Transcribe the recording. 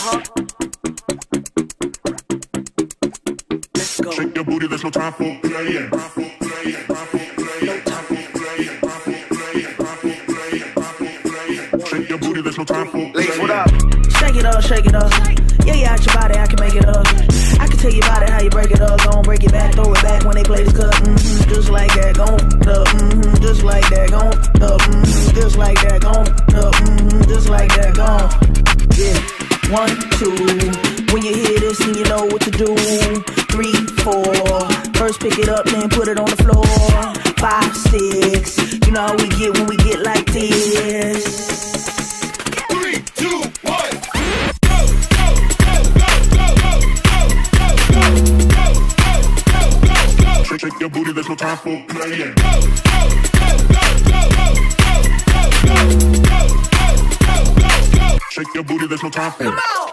Let's go. Shake your booty, there's no time for playing. Shake your booty, there's no time for playing. What up? Shake it up, shake it up. Yeah, out your body, I can make it up. I can tell your body how you break it up. Gon' break it back, throw it back when they play this cut. Just like that, gon' up. Just like that, gon' up. Just like that, gon' up. Just like that, gon'. Yeah, 1, 2. When you hear this, then you know what to do. 3, 4. First pick it up, then put it on the floor. 5, 6. You know how we get when we get like this. 3, 2, 1. Shake your booty, there's no time for playing. Shake your booty, there's no time for. Come on.